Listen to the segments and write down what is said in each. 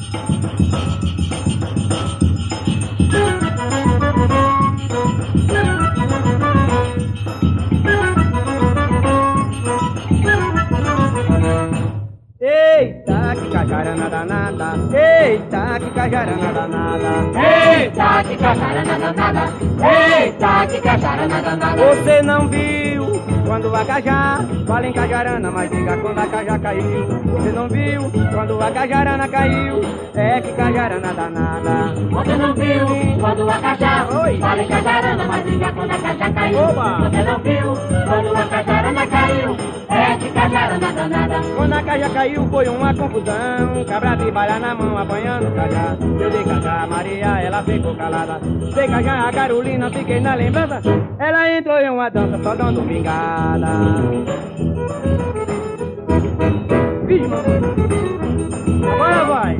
Eita, que cajarana danada, eita, que cajarana danada, Eita, que cajarana danada, eita, que cajarana danada. Você não viu quando a cajá fala em cajarana, mas diga quando a cajá caiu. Você não viu quando a cajarana caiu, é que cajarana danada. Você não viu quando a cajá fala em cajarana, mas diga quando a cajá caiu. Oba! Você não viu quando a cajarana caiu, é que cajarana danada. Quando a cajá caiu foi uma confusão, cabra de balha na mão apanhando cajá. Eu dei cajá a Maria, ela ficou calada. Dei cajá a Carolina, fiquei na lembrança. Ela entrou em uma dança só dando mingada. Vixe, mamãe. Agora vai.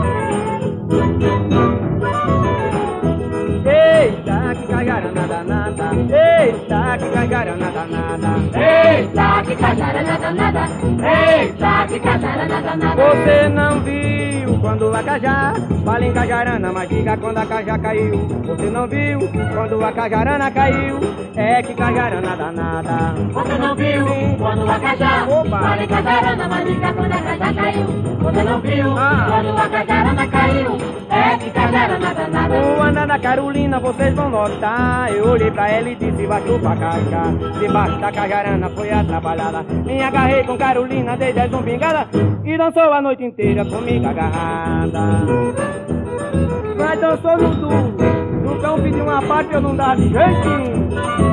Eita, que cajarana danada, eita, que cajarana danada. Eita, que cajarana danada, eita, que cajarana danada. Você não viu quando a cajá fala em cajarana, mas diga quando a cajá caiu. Você não viu quando a cajarana caiu, é que cajarana danada. Você não viu quando a cajá fala em cajarana, mas diga quando a cajá caiu. Você não viu quando a cajarana caiu, é que cajarana danada. O andar da Carolina vocês vão notar. Eu olhei pra ela e disse, vai chupar casca. Debaixo da cajarana foi atrapalhada. Me agarrei com Carolina, dei 10 zumbingada e dançou a noite inteira comigo agarrada. Mas dançou no duro. O cão pediu uma parte, eu não dava de jeitinho.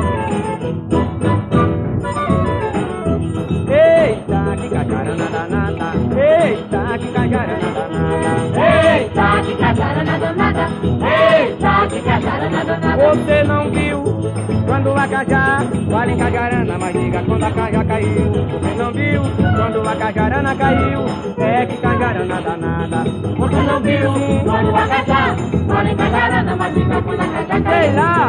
Eita, que cajarana danada, eita, que cajarana danada. Eita, que cajarana danada, eita, que cajarana danada. Você não viu quando a cajá fala em cajarana, mas diga quando a cajá caiu. Você não viu quando a cajarana caiu, é que cajarana danada. Você não viu quando a cajá fala em cajarana, mas diga quando a cajá caiu. Sei lá.